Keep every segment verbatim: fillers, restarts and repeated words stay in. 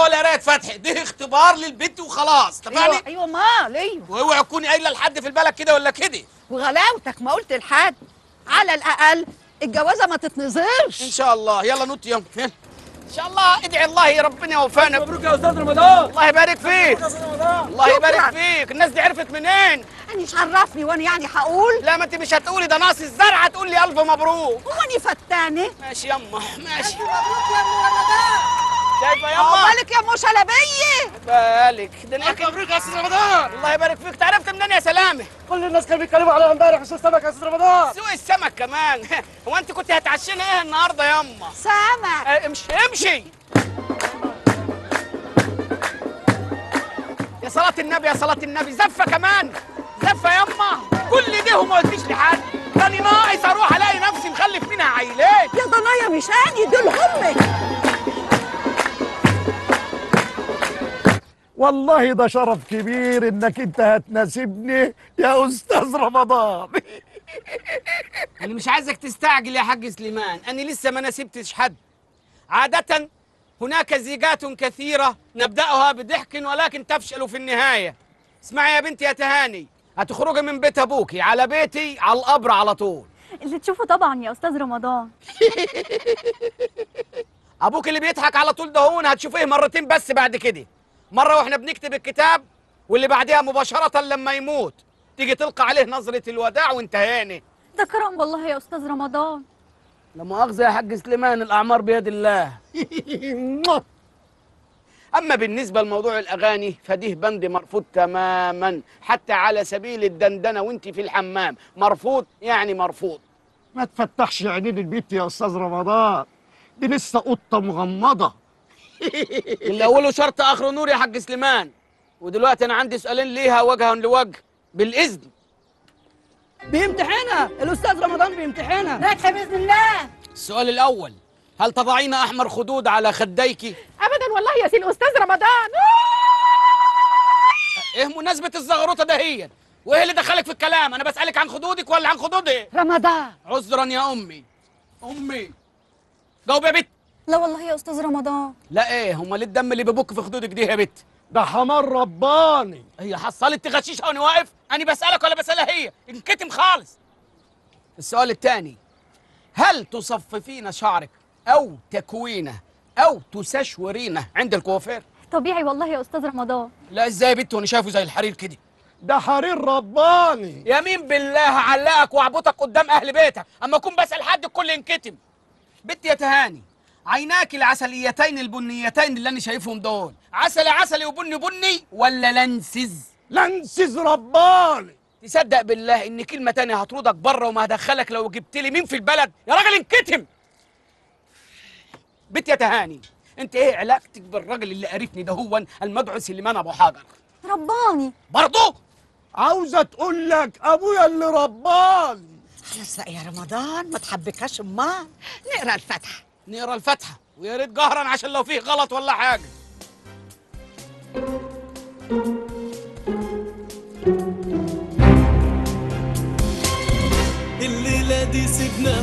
ولا قرايه فتحي، ده اختبار للبنت وخلاص. تفهمي؟ ايوه ايوه مال ايوه. واوعي تكوني قايله لحد في البلد كده ولا كده. وغلاوتك ما قلت لحد، على الاقل الجوازه ما تتنظرش ان شاء الله. يلا نط يلا ان شاء الله. ادعي الله يا ربنا يوفقنا. مبروك يا استاذ رمضان. الله يبارك فيك. الله يبارك شكراً. فيك. الناس دي عرفت منين؟ يعني مش عرفني وانا يعني هقول؟ لا ما انت مش هتقولي، ده ناقص الزرعه تقول لي الف مبروك. هو اني فتانه؟ ماشي يما ماشي. مبروك يا ام رمضان. شايفه يما؟ عقبالك يا ام شلبيه. بالك ده انا مبروك يا استاذ رمضان. الله يبارك فيك. تعرفت منين يا سلامه؟ كل الناس كانوا بيتكلموا على امبارح سوق السمك يا استاذ رمضان. سوق السمك كمان. هو انت كنت هتعشينا ايه النهارده يما؟ سمك. اه، امشي امشي. يا صلاة النبي يا صلاة النبي. زفة كمان زفة يما. كل ده وما قلتيش لحد. تاني ناقص اروح الاقي نفسي مخلف منها عيلين. يا ضنايا مش اني دول همك. والله ده شرف كبير انك انت هتناسبني يا استاذ رمضان. انا مش عايزك تستعجل يا حاج سليمان، انا لسه ما ناسبتش حد. عادة هناك زيجات كثيرة نبدأها بضحك ولكن تفشل في النهاية. اسمعي يا بنتي يا تهاني، هتخرجي من بيت ابوكي على بيتي على القبر على طول. اللي تشوفه طبعا يا استاذ رمضان. ابوك اللي بيضحك على طول ده هون هتشوفيه مرتين بس بعد كده. مرة واحنا بنكتب الكتاب، واللي بعدها مباشرة لما يموت تيجي تلقى عليه نظرة الوداع وانتهينا. ده كرم والله يا استاذ رمضان. لا مؤاخذة يا حاج سليمان، الأعمار بيد الله. أما بالنسبة لموضوع الأغاني فديه بند مرفوض تماما، حتى على سبيل الدندنة وانت في الحمام مرفوض، يعني مرفوض. ما تفتحش عينين البيت يا استاذ رمضان، دي لسه قطه مغمضه. اللي أوله شرط آخره نور يا حاج سليمان. ودلوقتي أنا عندي سؤالين ليها وجها لوجه بالإذن. بيمتحنها الاستاذ رمضان بيمتحنها. ناجحه باذن الله. السؤال الأول، هل تضعين أحمر خدود على خديك؟ ابدا والله يا سي الاستاذ رمضان. إيه مناسبة الزغروطة دهيا؟ وإيه اللي دخلك في الكلام؟ أنا بسألك عن خدودك ولا عن خدودي؟ رمضان. عذرا يا أمي. أمي جاوب يا بت. لا والله يا استاذ رمضان. لا إيه، هما ليه الدم اللي بيبك في خدودك دي يا بت؟ ده حمار رباني. هي حصلت تغشيشها وانا واقف؟ انا بسالك ولا بسالها هي؟ انكتم خالص. السؤال الثاني، هل تصففين شعرك او تكوينه او تسشورينه عند الكوافير؟ طبيعي والله يا استاذ رمضان. لا ازاي يا بت وانا شايفه زي الحرير كده؟ ده حرير رباني. يمين بالله هعلقك واعبطك قدام اهل بيتك اما اكون بسال حد الكل ينكتم. بت يا تهاني، عيناك العسليتين البنيتين اللي انا شايفهم دول عسلي عسلي وبني بني ولا لنسز؟ لنسز رباني. تصدق بالله ان كلمه تانية هطردك بره وما هدخلك لو جبت لي مين في البلد يا راجل انكتم. بنت يا تهاني، انت ايه علاقتك بالراجل اللي قرفني ده هو المدعو سليمان ابو حجر؟ رباني برضه؟ عاوزه تقول لك ابويا اللي رباني. خلاص بقى يا رمضان ما تحبكاش امال. نقرا الفاتحه. نقرا الفاتحه ويا ريت جهرا عشان لو فيه غلط ولا حاجه. الليلة دي سيبنا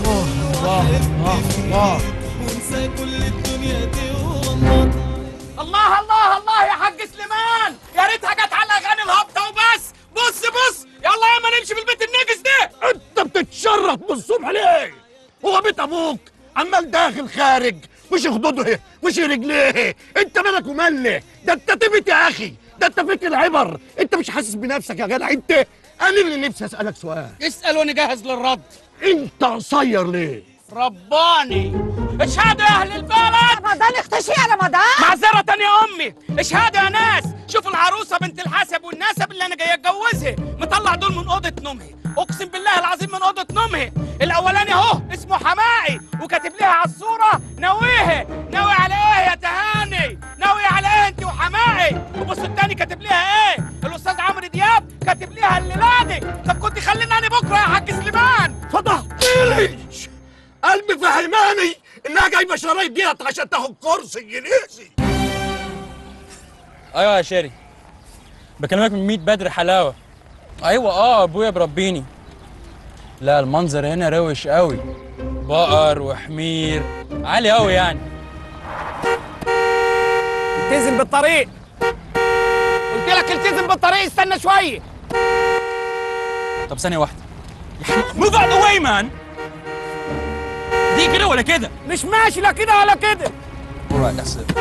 ونحب ونسى كل الدنيا دي وغمض. الله الله الله يا حاج سليمان، يا ريتها جت على اغاني الهبطه وبس. بص بص يلا يا ما نمشي في البيت النجس ده. انت بتتشرف بالصبح ليه؟ هو بيت ابوك عمال داخل خارج، مش خدوده مش رجليه، انت مالك وماله؟ ده انت تبت يا اخي، ده انت فيك العبر، انت مش حاسس بنفسك يا جدع انت؟ انا اللي نفسي اسالك سؤال. اسال وانا جاهز للرد. انت قصير ليه؟ رباني. اشهدوا يا اهل البلد. رمضان اختشي يا رمضان. معذرة يا امي، اشهدوا يا ناس، شوفوا العروسه بنت الحسب والنسب اللي انا جاي اتجوزها، مطلع دول من اوضه نومها، اقسم بالله العظيم من اوضه نومها. الاولاني اهو اسمه حمائي وكاتب لها على الصوره ناويها. ناوي على ايه يا تهاني؟ ناوي على ايه انت وحمائي؟ وبص التاني كاتب لها ايه؟ الاستاذ عمرو دياب كاتب لها الليلادي. طب كنت خليني انا بكره يا حاج سليمان. فضحتيلي قلبي فهماني انها جايبه شرايط ديت عشان تاخد كورس انجليزي. ايوه يا شيري، بكلمك من ميت بدر حلاوه. ايوه اه ابويا بربيني. لا المنظر هنا روش قوي، بقر وحمير عالي قوي يعني. انت التزم بالطريق. قلت لك التزم بالطريق، استنى شويه. طب ثانيه واحده. موف اوت ذا واي مان. دي كده ولا كده؟ مش ماشي لا كده ولا كده. alright that's it.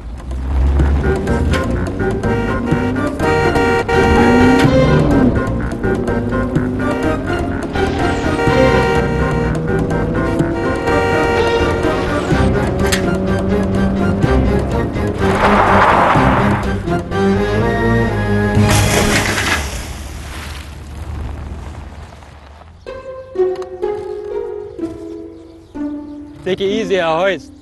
Take it easy, يا هويست.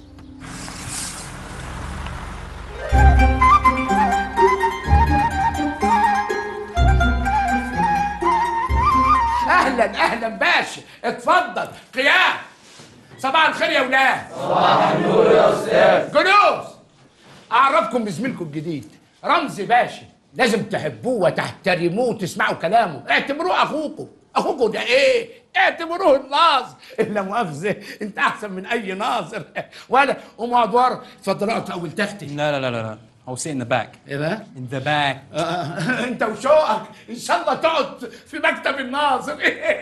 اهلا اهلا باشا، اتفضل قيام. صباح الخير يا ولاد. صباح النور يا استاذ. جلوس. اعرفكم بزميلكم الجديد رمزي باشا، لازم تحبوه وتحترموه وتسمعوا كلامه، اعتبروه اخوكم. اخوكم ده ايه؟ اعتبروه الناظر. لا مؤاخذه، انت احسن من اي ناظر. وانا قوم اقعد ورا. اتفضل اقعد اول تختي. لا لا لا لا لا. I'll sit in the back. ايه بقى؟ In the back. آه، انت وشوقك ان شاء الله تقعد في مكتب الناظر.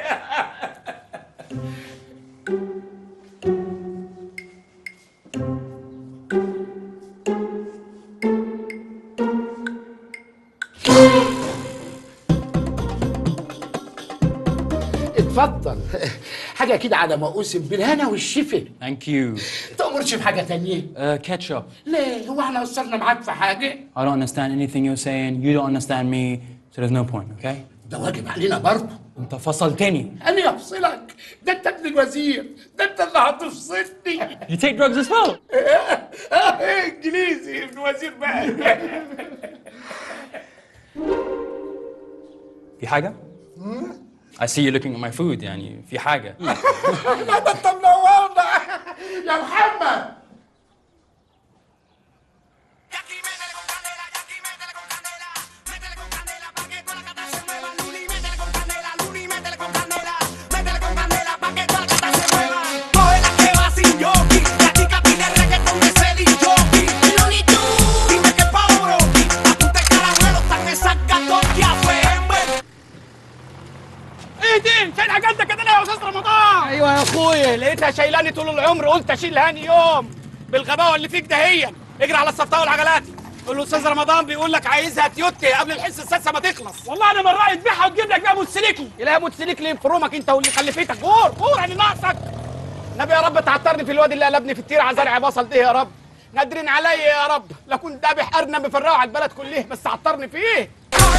اتفضل. حاجه كده على ما اوسم بالهنا والشفا. Thank you. تأمرش بحاجه تانية؟ Uh, ketchup. ليه؟ هو احنا قصرنا معاك في حاجه؟ I don't understand anything you're saying. You don't understand me. So there's no point, okay? ده واجب علينا برضه. انت فصلتني. انا افصلك؟ ده انت ابن الوزير، ده انت اللي هتفصلني. You take drugs as well. اه انجليزي ابن وزير بقى. في حاجة؟ I see you looking at my food. يعني في حاجة. لا ده انت منورنا يا محمد. ايه دي؟ شايل حاجاتك كده ليه يا استاذ رمضان؟ ايوه يا اخويا، لقيتها شايلاني طول العمر، قلت اشيل هاني يوم بالغباوه اللي فيك دهيا. اجري على الصفطاوي والعجلات، قول له استاذ رمضان بيقول لك عايزها تويوتا قبل الحصه السادسه ما تخلص. والله انا من رايي تبيعها وتجيب لك بقى موتوسيكل. يلاقي موتوسيكل يفرمك انت واللي خلفتك. غور غور يعني ناقصك. النبي يا رب تعطرني في الواد اللي قلبني في التير على زرع بصل ده يا رب. نادرين عليا يا رب، لا كنت ذابح ارنب مفرقه على البلد كلها، بس عطرني فيه.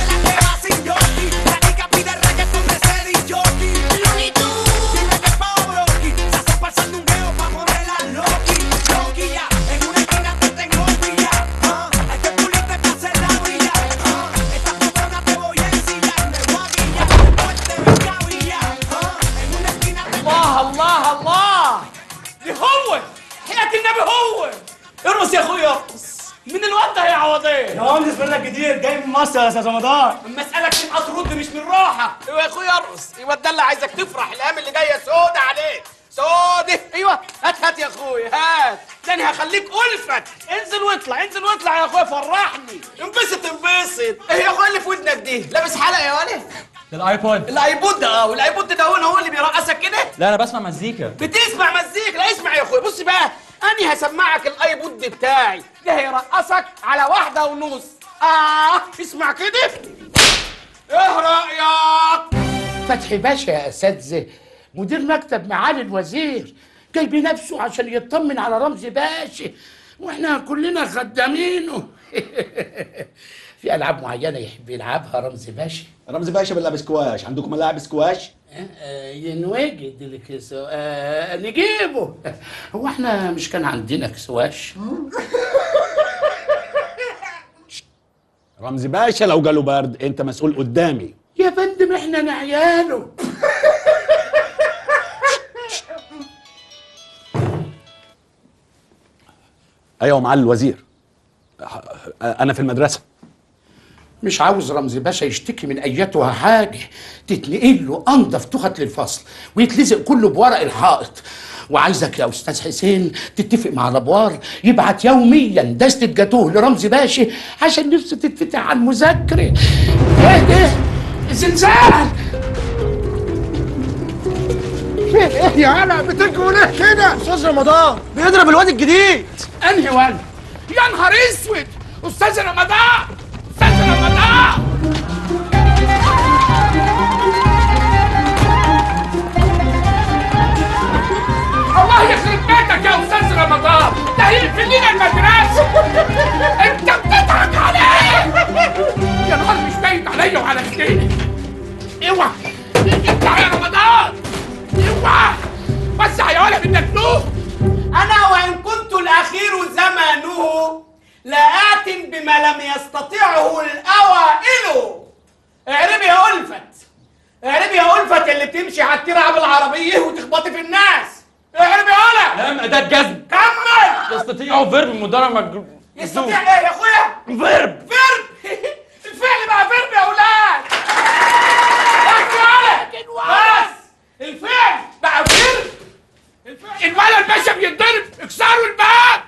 الله الله الله، دي هو حياة النبي هو. ارقص يا اخويا ارقص. من الواد ده يا عوضين؟ يا مهندس منك جديد جاي من مصر يا استاذ رمضان. اما اسالك تبقى ترد مش من روحك. ايوه يا اخويا ارقص. ايوه ده اللي عايزك تفرح، الايام اللي جايه سودة عليك سودة. ايوه هات هات يا اخويا هات، تاني هخليك الفت. انزل واطلع انزل واطلع يا اخويا، فرحني. انبسط انبسط. ايه يا اخويا اللي في ودنك دي؟ لابس حلقه يا ولد؟ ده الايبود. الايبود ده اه، والايبود ده هو هو اللي بيرقصك كده؟ لا انا بسمع مزيكا. بتسمع مزيكا؟ لا اسمع يا اخويا، بص بقى، أنا هسمعك الايبود بتاعي ده هيرقصك على واحدة ونص. آه اسمع كده. إيه رأيك؟ فتحي باشا يا أساتذة، مدير مكتب معالي الوزير، جاي بنفسه عشان يطمن على رمزي باشا، وإحنا كلنا خدامينه. في ألعاب معينة يحب يلعبها رمزي باشا؟ رمزي باشا بيلعب سكواش، عندكم ملاعب سكواش؟ آه ينوجد لك سو... آه نجيبه. هو احنا مش كان عندنا كسواش؟ رمزي باشا لو جاله برد انت مسؤول قدامي. يا فندم احنا نعياله. ايوه معالي الوزير، انا في المدرسه. مش عاوز رمزي باشا يشتكي من ايتها حاجه، تتنقل له انضف تخت للفصل ويتلزق كله بورق الحائط، وعايزك يا استاذ حسين تتفق مع الابوار يبعت يوميا دستة جاتوه لرمزي باشا عشان نفسه تتفتح على المذاكره. ايه ده؟ زلزال! في ايه يا هلا بتجروا ليه كده؟ استاذ رمضان بيضرب الواد الجديد. انهي ولد؟ يا نهار اسود! استاذ رمضان! استاذ رمضان! الله يخرب بيتك يا استاذ رمضان! ده هيقفل لنا المدرسه! انت بتضحك عليه! يا نهار مش باين عليا وعلى ايديك! اوعى! اطلع يا رمضان! اوعى! وسع يا ولد النجنوب! انا وان كنت الاخير زمانه لآت بما لم يستطيعه الاوائل. اعربي يا ألفت، اعربي يا ألفت اللي بتمشي على الترعه بالعربيه وتخبطي في الناس. اعربي يا ولد. لام اداه جزم. كمل. يستطيع فيرب مضارع مجزوم. يستطيع ايه يا اخويا؟ فيرب. فيرب. الفعل بقى فيرب يا اولاد. بس يا ولد بس الفعل بقى فيرب. الولد باشا بيتضرب، اكسروا الباب.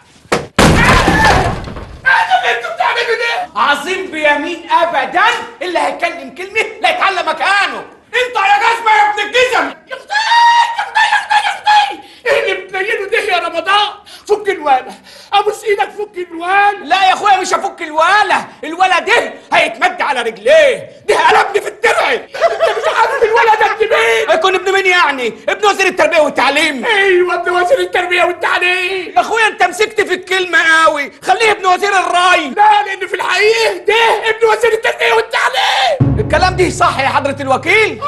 ايه اللي انتوا بتعملوا ده؟ عظيم بيمين ابدا اللي هيتكلم كلمه لا يتعلم مكانه. انت يا جزمه يا ابن الجزم. يا اختي يا اختي يا اختي يا اختي ايه اللي بتنيله ده يا رمضان؟ فك الوالة، ابوس ايدك فك الوالة. لا يا اخويا مش هفك الوالة، الوالة ده هيتمد على رجليه، ده قلبني في الترعه. انت مش عارف الولد ده ابن مين؟ هيكون ابن مين يعني؟ ابن وزير التربيه والتعليم. ايوه ابن وزير التربيه والتعليم. يا اخويا انت مسكت في الكلمه قوي، خليه ابن وزير الري. لا لان في الحقيقه ده ابن وزير التربيه والتعليم. الكلام ده صح يا حضره الوكيل؟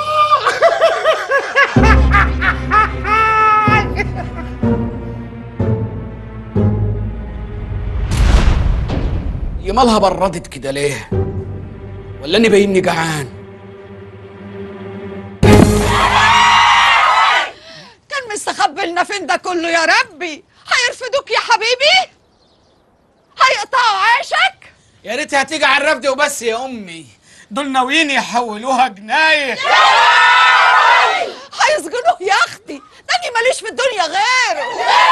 يا مالها بردت كده ليه؟ ولا اني باينني جعان؟ كان مستخبي لنا فين ده كله يا ربي؟ هيرفدوك يا حبيبي؟ هيقطعوا عيشك؟ يا ريت هتيجي على الرفد وبس يا امي، دول ناويين يحولوها جنايه. هيسجنوه يا اختي، ده انا ماليش في الدنيا غيره.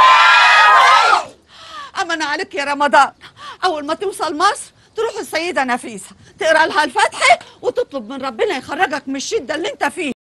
أمن عليك يا رمضان، أول ما توصل مصر تروح السيدة نفيسة تقرا لها الفاتحة وتطلب من ربنا يخرجك من الشدة اللي أنت فيها.